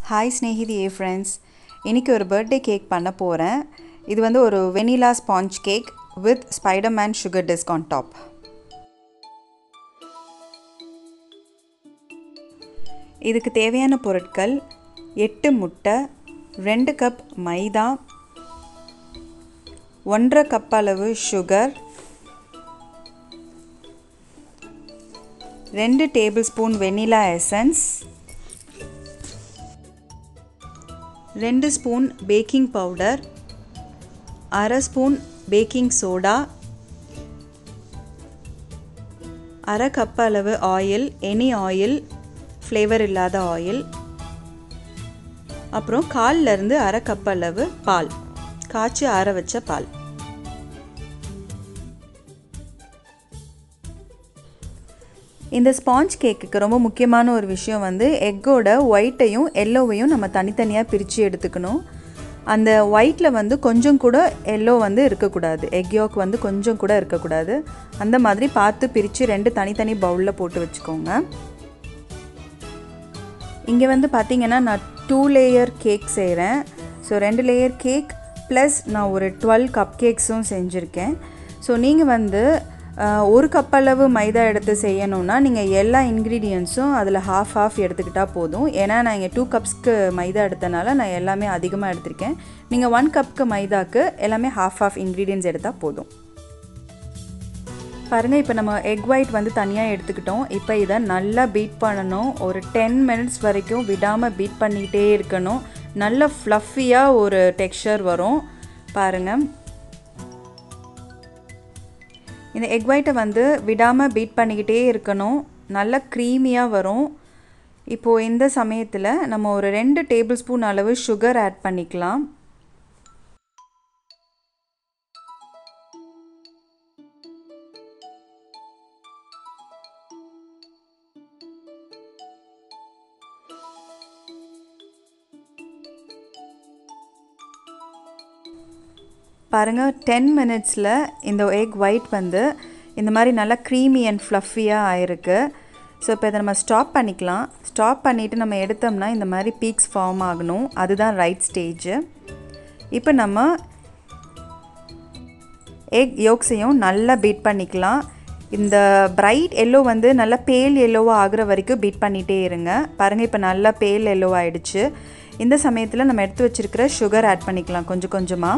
Hi Snehithiye friends. இன்னைக்கு ஒரு birthday cake பண்ண போறேன். இது வந்து ஒரு vanilla sponge cake with Spiderman sugar disc on top. இதுக்கு தேவையான பொருட்கள் 8 முட்டை, 2 கப் மைதா, 1/2 கப் அளவு sugar, 2 tablespoon vanilla essence, 2 spoon baking powder, 1/2 ஸ்பூன் பேக்கிங் சோடா, 1/2 கப் அளவு ஆயில், எனி ஆயில், ஃப்ளேவர் இல்லாத ஆயில், அப்புறம் 1/4 இருந்து 1/2 கப் அளவு பால், காய்ச்சி ஆற வச்ச பால். இந்த ஸ்பாஞ்ச் கேக்குக்கு ரொம்ப முக்கியமான ஒரு விஷயம் வந்து எக்கோட ஒயிட்டையும் எல்லோவையும் நம்ம தனித்தனியாக பிரித்து எடுத்துக்கணும். அந்த ஒயிட்டில் வந்து கொஞ்சம் கூட எல்லோ வந்து இருக்கக்கூடாது, எக் யோக் வந்து கொஞ்சம் கூட இருக்கக்கூடாது. அந்த மாதிரி பார்த்து பிரித்து 2 தனித்தனி பவுலில் போட்டு வச்சுக்கோங்க. இங்கே வந்து பார்த்திங்கன்னா நான் 2 லேயர் கேக் செய்கிறேன். ஸோ 2 லேயர் கேக் ப்ளஸ் நான் ஒரு 12 கப் கேக்ஸும் செஞ்சுருக்கேன். ஸோ நீங்கள் வந்து 1 கப் அளவு மைதா எடுத்து செய்யணும்னா நீங்கள் எல்லா இன்க்ரீடியன்ஸும் அதில் ஹாஃப் எடுத்துக்கிட்டால் போதும். ஏன்னா நான் இங்கே 2 கப்ஸ்க்கு மைதா எடுத்தனால நான் எல்லாமே அதிகமாக எடுத்திருக்கேன். நீங்கள் 1 கப்புக்கு மைதாக்கு எல்லாமே ஹாஃப் இன்க்ரீடியன்ஸ் எடுத்தால் போதும். பாருங்கள், இப்போ நம்ம எக் ஒயிட் வந்து தனியாக எடுத்துக்கிட்டோம். இப்போ இதை நல்லா பீட் பண்ணணும். ஒரு 10 மினிட்ஸ் வரைக்கும் விடாமல் பீட் பண்ணிக்கிட்டே இருக்கணும். நல்ல ஃப்ளஃபியாக ஒரு டெக்ஸ்சர் வரும். பாருங்கள், இந்த எக் ஒயிட்டை வந்து விடாமல் பீட் பண்ணிக்கிட்டே இருக்கணும். நல்லா க்ரீமியாக வரும். இப்போது இந்த சமயத்தில் நம்ம ஒரு 2 டேபிள் ஸ்பூன் அளவு சுகர் ஆட் பண்ணிக்கலாம். பாருங்கள், 10 மினிட்ஸில் இந்த எக் ஒயிட் வந்து இந்த மாதிரி நல்லா க்ரீமி அண்ட் ஃப்ளஃபியாக ஆயிருக்கு. ஸோ இப்போ இதை நம்ம ஸ்டாப் பண்ணிக்கலாம். ஸ்டாப் பண்ணிவிட்டு நம்ம எடுத்தோம்னா இந்த மாதிரி பீக்ஸ் ஃபார்ம் ஆகணும். அதுதான் ரைட் ஸ்டேஜ். இப்போ நம்ம எக் யோக்ஸையும் நல்லா பீட் பண்ணிக்கலாம். இந்த பிரைட் எல்லோ வந்து நல்லா பேல் எல்லோவாக ஆகிற வரைக்கும் பீட் பண்ணிகிட்டே இருங்க. பாருங்கள், இப்போ நல்லா பேல் எல்லோ ஆகிடுச்சு. இந்த சமயத்தில் நம்ம எடுத்து வச்சுருக்கிற சுகர் ஆட் பண்ணிக்கலாம் கொஞ்சம் கொஞ்சமாக.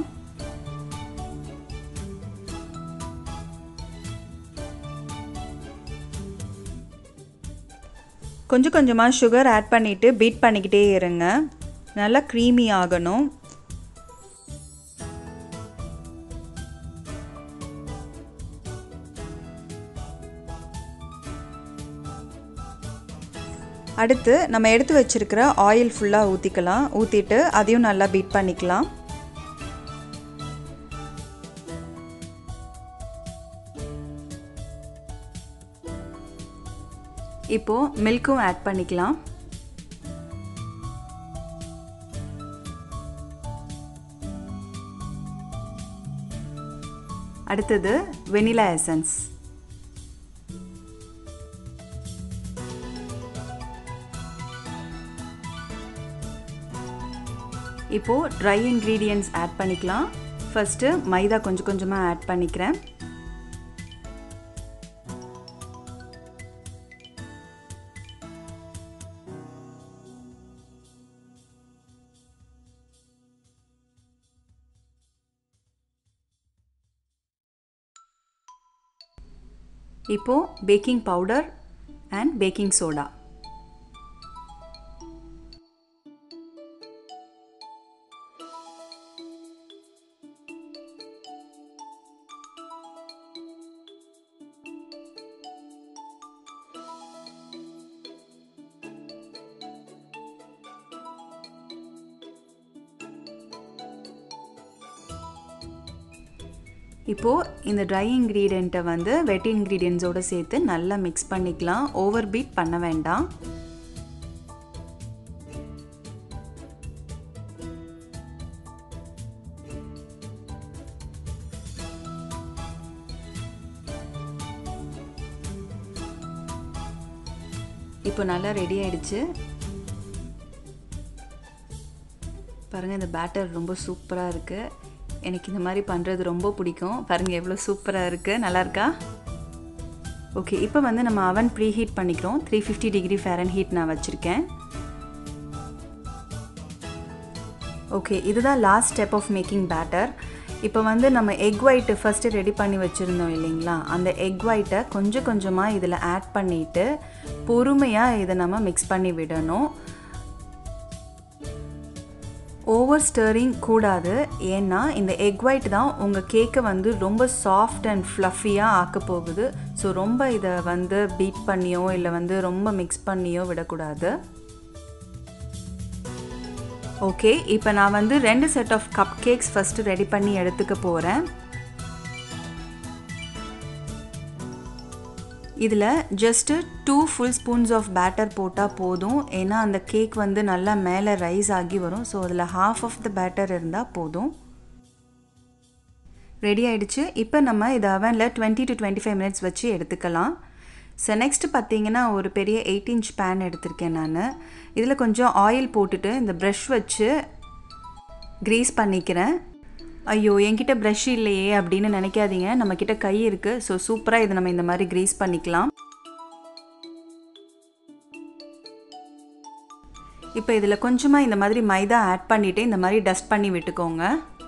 கொஞ்சம் கொஞ்சமாக சுகர் ஆட் பண்ணிவிட்டு பீட் பண்ணிக்கிட்டே இருங்க. நல்லா க்ரீமி ஆகணும். அடுத்து நம்ம எடுத்து வச்சிருக்கிற ஆயில் ஃபுல்லாக ஊற்றிக்கலாம். ஊற்றிட்டு அதையும் நல்லா பீட் பண்ணிக்கலாம். இப்போது மில்க்கும் ஆட் பண்ணிக்கலாம். அடுத்தது வெனிலா எசன்ஸ். இப்போது ட்ரை இன்க்ரீடியன்ட்ஸ் ஆட் பண்ணிக்கலாம். ஃபர்ஸ்ட்டு மைதா கொஞ்சம் கொஞ்சமாக ஆட் பண்ணிக்கிறேன். இப்போது baking powder and baking soda. இப்போது இந்த ட்ரை இன்க்ரீடியண்ட்டை வந்து வெட் இன்க்ரீடியன்ட்ஸோடு சேர்த்து நல்லா மிக்ஸ் பண்ணிக்கலாம். ஓவர் பீட் பண்ண வேண்டாம். இப்போ நல்லா ரெடி ஆயிடுச்சு. பாருங்கள் இந்த பேட்டர் ரொம்ப சூப்பராக இருக்குது. எனக்கு இந்த மாதிரி பண்ணுறது ரொம்ப பிடிக்கும். பாருங்கள் எவ்வளோ சூப்பராக இருக்குது, நல்லா இருக்கா? ஓகே, இப்போ வந்து நம்ம அவன் ப்ரீ ஹீட் பண்ணிக்கிறோம். 350 டிகிரி ஃபாரன்ஹீட் நான் வச்சுருக்கேன். ஓகே, இதுதான் last step of making batter. இப்போ வந்து நம்ம எக் ஒயிட்டு ஃபஸ்ட்டு ரெடி பண்ணி வச்சுருந்தோம் இல்லைங்களா, அந்த எக் ஒயிட்டை கொஞ்சம் கொஞ்சமாக இதில் ஆட் பண்ணிவிட்டு பொறுமையாக இதை நம்ம மிக்ஸ் பண்ணி விடணும். ஓவர் ஸ்டரிங் கூடாது, ஏன்னா இந்த எக் ஒயிட் தான் உங்கள் கேக்கை வந்து ரொம்ப சாஃப்ட் அண்ட் ஃப்ளஃபியாக ஆக்க போகுது. ஸோ ரொம்ப இதை வந்து பீட் பண்ணியோ இல்லை வந்து ரொம்ப மிக்ஸ் பண்ணியோ விடக்கூடாது. ஓகே, இப்போ நான் வந்து 2 set of cupcakes first ready பண்ணி எடுத்துக்க போகிறேன். இதில் just 2 full spoons of batter போட்டால் போதும், ஏன்னா அந்த கேக் வந்து நல்லா மேலே ரைஸ் ஆகி வரும். ஸோ அதில் half ஆஃப் த பேட்டர் இருந்தால் போதும். ரெடி ஆகிடுச்சு. இப்போ நம்ம இதை அவனில் 20 to 25 மினிட்ஸ் வச்சு எடுத்துக்கலாம். ஸோ நெக்ஸ்ட்டு பார்த்தீங்கன்னா ஒரு பெரிய 8 inch பேன் எடுத்திருக்கேன் நான். இதில் கொஞ்சம் ஆயில் போட்டுட்டு இந்த ப்ரஷ் வச்சு க்ரீஸ் பண்ணிக்கிறேன். ஐயோ என்கிட்ட ப்ரஷ் இல்லையே அப்படின்னு நினைக்காதீங்க, நம்மக்கிட்ட கை இருக்குது. ஸோ சூப்பராக இதை நம்ம இந்த மாதிரி க்ரீஸ் பண்ணிக்கலாம். இப்போ இதில் கொஞ்சமாக இந்த மாதிரி மைதா ஆட் பண்ணிவிட்டு இந்த மாதிரி டஸ்ட் பண்ணி விட்டுக்கோங்க.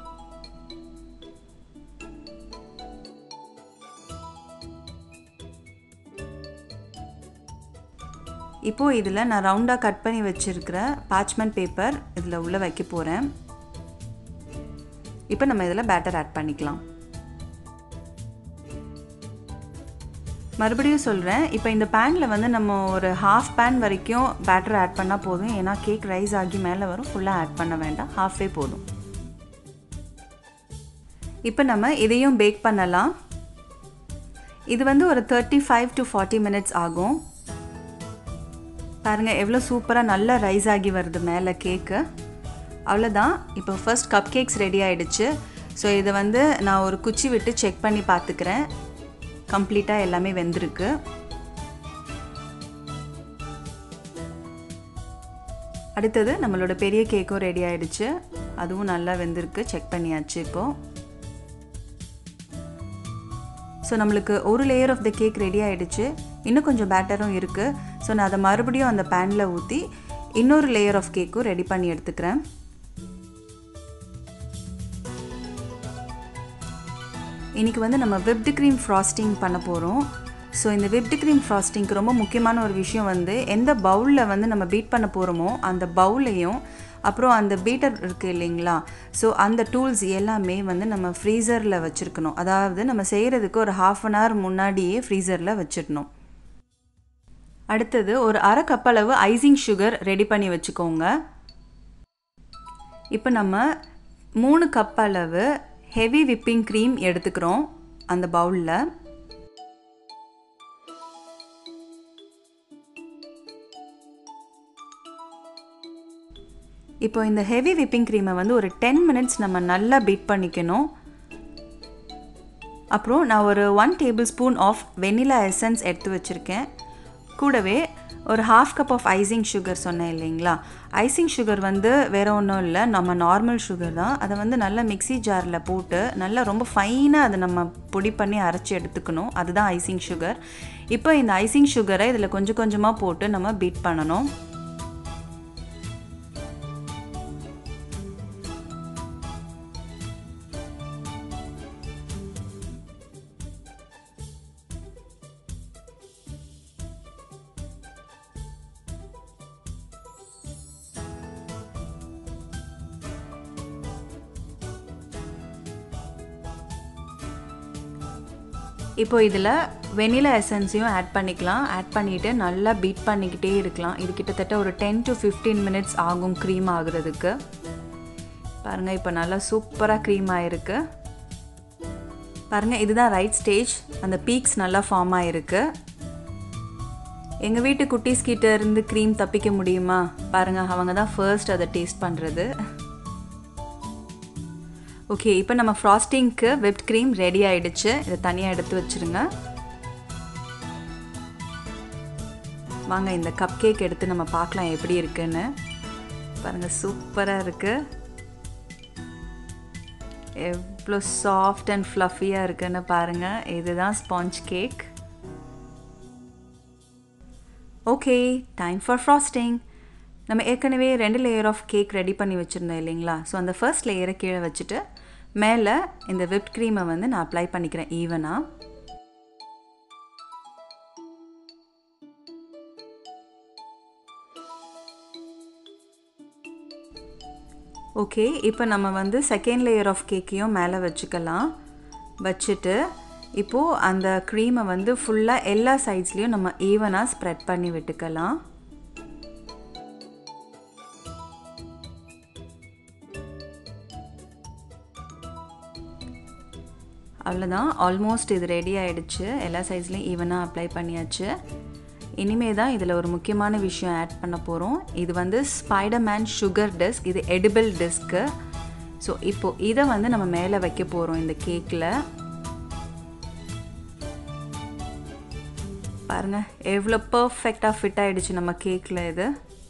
இப்போது இதில் நான் ரவுண்டாக கட் பண்ணி வச்சுருக்கிற பார்ச்மெண்ட் பேப்பர் இதில் உள்ளே வைக்க போகிறேன். இப்போ நம்ம இதில் பேட்டர் ஆட் பண்ணிக்கலாம். மறுபடியும் சொல்கிறேன், இப்போ இந்த பேனில் வந்து நம்ம ஒரு ஹாஃப் பேன் வரைக்கும் பேட்டர் ஆட் பண்ணால் போதும், ஏன்னா கேக் ரைஸ் ஆகி மேலே வரும். ஃபுல்லாக ஆட் பண்ண வேண்டாம், ஹாஃபே போதும். இப்போ நம்ம இதையும் பேக் பண்ணலாம். இது வந்து ஒரு 35 to 40 மினிட்ஸ் ஆகும். பாருங்கள் எவ்வளோ சூப்பராக நல்லா ரைஸ் ஆகி வருது மேலே கேக்கு. அவ்வளோதான், இப்போ ஃபர்ஸ்ட் கப் கேக்ஸ் ரெடி ஆகிடுச்சு. ஸோ இதை வந்து நான் ஒரு குச்சி விட்டு செக் பண்ணி பார்த்துக்கிறேன். கம்ப்ளீட்டாக எல்லாமே வெந்திருக்கு. அடுத்தது நம்மளோட பெரிய கேக்கும் ரெடி ஆகிடுச்சு. அதுவும் நல்லா வெந்திருக்கு, செக் பண்ணியாச்சு இப்போது. ஸோ நம்மளுக்கு ஒரு layer of the cake ready ஆகிடுச்சு. இன்னும் கொஞ்சம் பேட்டரும் இருக்குது. ஸோ நான் அதை மறுபடியும் அந்த பேனில் ஊற்றி இன்னொரு லேயர் ஆஃப் கேக்கும் ரெடி பண்ணி எடுத்துக்கிறேன். இன்றைக்கி வந்து நம்ம விப்டு க்ரீம் ஃப்ராஸ்டிங் பண்ண போகிறோம். ஸோ இந்த விப்டு க்ரீம் ஃப்ராஸ்டிங்க்கு ரொம்ப முக்கியமான ஒரு விஷயம் வந்து எந்த பவுலில் வந்து நம்ம பீட் பண்ண போகிறோமோ அந்த பவுலையும் அப்புறம் அந்த பீட்டர் இருக்குது இல்லைங்களா, ஸோ அந்த டூல்ஸ் எல்லாமே வந்து நம்ம ஃப்ரீசரில் வச்சுருக்கணும். அதாவது நம்ம செய்கிறதுக்கு ஒரு 1/2 an hour முன்னாடியே ஃப்ரீசரில் வச்சிடணும். அடுத்தது ஒரு 1/2 கப் அளவு ஐசிங் சுகர் ரெடி பண்ணி வச்சுக்கோங்க. இப்போ நம்ம 3 கப் அளவு ஹெவி விப்பிங் க்ரீம் எடுத்துக்கிறோம் அந்த பவுலில். இப்போ இந்த ஹெவி விப்பிங் க்ரீமை வந்து ஒரு 10 மினிட்ஸ் நம்ம நல்லா பீட் பண்ணிக்கணும். அப்புறம் நான் ஒரு 1 tablespoon ஆஃப் வெனிலா எசன்ஸ் எடுத்து வச்சுருக்கேன். கூடவே ஒரு 1/2 கப் ஆஃப் ஐசிங் சுகர் சொன்னேன் இல்லைங்களா, ஐசிங் சுகர் வந்து வேறு ஒன்றும் இல்லை, நம்ம நார்மல் சுகர் தான். அதை வந்து நல்லா மிக்ஸி ஜாரில் போட்டு நல்லா ரொம்ப ஃபைனாக அதை நம்ம பொடி பண்ணி அரைச்சி எடுத்துக்கணும். அதுதான் ஐசிங் சுகர். இப்போ இந்த ஐசிங் சுகரை இதில் கொஞ்சம் கொஞ்சமாக போட்டு நம்ம பீட் பண்ணணும். இப்போ இதில் வெனிலா எசன்ஸையும் ஆட் பண்ணிக்கலாம். ஆட் பண்ணிவிட்டு நல்லா பீட் பண்ணிக்கிட்டே இருக்கலாம். இது கிட்டத்தட்ட ஒரு 10 to 15 மினிட்ஸ் ஆகும் க்ரீம் ஆகுறதுக்கு. பாருங்கள் இப்போ நல்லா சூப்பராக க்ரீம் ஆகிருக்கு. பாருங்கள் இதுதான் ரைட் ஸ்டேஜ். அந்த பீக்ஸ் நல்லா ஃபார்ம் ஆகிருக்கு. எங்கள் வீட்டு குட்டீஸ் கிட்ட இருந்து க்ரீம் தப்பிக்க முடியுமா? பாருங்கள் அவங்க தான் ஃபர்ஸ்ட் அதை டேஸ்ட் பண்ணுறது. ஓகே, இப்போ நம்ம ஃப்ராஸ்டிங்க்கு விப்ட் க்ரீம் ரெடி ஆகிடுச்சு. இதை தனியாக எடுத்து வச்சுருங்க. வாங்க இந்த கப் கேக் எடுத்து நம்ம பார்க்கலாம் எப்படி இருக்குன்னு. பாருங்கள் சூப்பராக இருக்குது. எவ்வளோ சாஃப்ட் அண்ட் ஃப்ளஃபியாக இருக்குன்னு பாருங்கள். இதுதான் sponge cake. Okay, time for frosting. நம்ம ஏற்கனவே 2 லேயர் ஆஃப் கேக் ரெடி பண்ணி வச்சுருந்தோம் இல்லைங்களா? ஸோ அந்த ஃபர்ஸ்ட் லேயரை கீழே வச்சுட்டு மேலே இந்த விப்ட் க்ரீமை வந்து நான் அப்ளை பண்ணிக்கிறேன் ஈவனாக. ஓகே, இப்போ நம்ம வந்து செகண்ட் லேயர் ஆஃப் கேக்கையும் மேலே வச்சுக்கலாம். வச்சுட்டு இப்போது அந்த க்ரீமை வந்து ஃபுல்லாக எல்லா சைட்ஸ்லேயும் நம்ம ஈவனாக ஸ்ப்ரெட் பண்ணி விட்டுக்கலாம். அவ்வளோதான், ஆல்மோஸ்ட் இது ரெடி ஆகிடுச்சு. எல்லா சைட்ஸ்லேயும் ஈவனாக அப்ளை பண்ணியாச்சு. இனிமே தான் இதில் ஒரு முக்கியமான விஷயம் ஆட் பண்ண போகிறோம். இது வந்து ஸ்பைடர்மேன் சுகர் டிஸ்க். இது எடிபிள் டிஸ்க்கு. ஸோ இப்போது இதை வந்து நம்ம மேலே வைக்க போகிறோம் இந்த கேக்கில். பாருங்கள் எவ்வளோ பர்ஃபெக்டாக ஃபிட் ஆகிடுச்சு நம்ம கேக்கில் இது.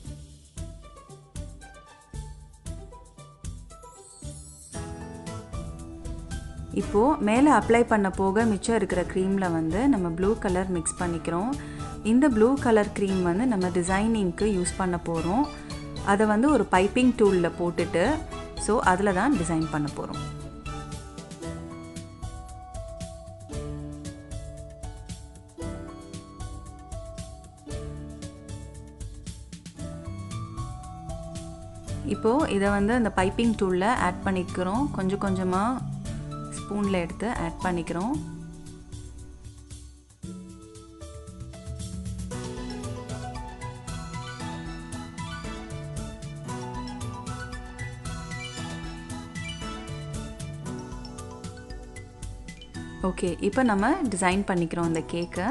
இப்போது மேலே அப்ளை பண்ண போக மிச்சம் இருக்கிற க்ரீமில் வந்து நம்ம ப்ளூ கலர் மிக்ஸ் பண்ணிக்கிறோம். இந்த ப்ளூ கலர் க்ரீம் வந்து நம்ம டிசைனிங்க்கு யூஸ் பண்ண போகிறோம். அதை வந்து ஒரு பைப்பிங் டூலில் போட்டுட்டு ஸோ அதில் தான் டிசைன் பண்ண போகிறோம். இப்போது இதை வந்து அந்த பைப்பிங் டூலில் ஆட் பண்ணிக்கிறோம். கொஞ்சம் கொஞ்சமாக ஸ்பூனில் எடுத்து ஆட் பண்ணிக்கிறோம். ஓகே, இப்போ நம்ம டிசைன் பண்ணிக்கிறோம் இந்த கேக்கை.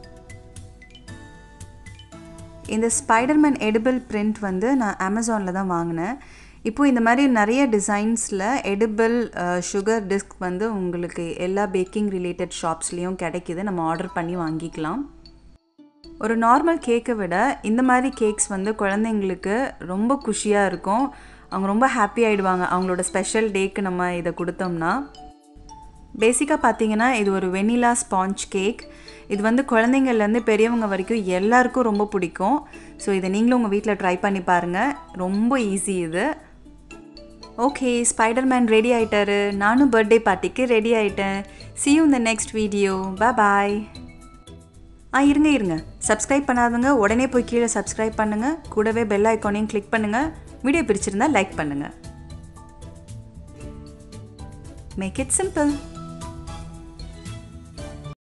இந்த ஸ்பைடர்மேன் எடிபிள் பிரிண்ட் வந்து நான் அமேசானில் தான் வாங்கினேன். இப்போது இந்த மாதிரி நிறைய டிசைன்ஸில் எடிபிள் சுகர் டிஸ்க் வந்து உங்களுக்கு எல்லா பேக்கிங் ரிலேட்டட் ஷாப்ஸ்லேயும் கிடைக்கிது. நம்ம ஆர்டர் பண்ணி வாங்கிக்கலாம். ஒரு நார்மல் கேக்கை விட இந்த மாதிரி கேக்ஸ் வந்து குழந்தைங்களுக்கு ரொம்ப குஷியாக இருக்கும். அவங்க ரொம்ப ஹாப்பி ஆகிடுவாங்க அவங்களோட ஸ்பெஷல் டேக்கு நம்ம இதை கொடுத்தோம்னா. பேசிக்காக பார்த்தீங்கன்னா இது ஒரு வெனிலா ஸ்பாஞ்ச் கேக். இது வந்து குழந்தைங்கள்லேருந்து பெரியவங்க வரைக்கும் எல்லாருக்கும் ரொம்ப பிடிக்கும். ஸோ இதை நீங்களும் உங்கள் வீட்டில் ட்ரை பண்ணி பாருங்கள். ரொம்ப ஈஸி இது. ஓகே, ஸ்பைடர்மேன் ரெடி ஆகிட்டாரு. நானும் பர்த்டே பார்ட்டிக்கு ரெடி ஆகிட்டேன். see you in the next video. bye. இருங்க, சப்ஸ்கிரைப் பண்ணாதவங்க உடனே போய் கீழே சப்ஸ்கிரைப் பண்ணுங்கள். கூடவே பெல் ஐக்கானையும் கிளிக் பண்ணுங்கள். வீடியோ பிடிச்சிருந்தா லைக் பண்ணுங்கள். Make it simple.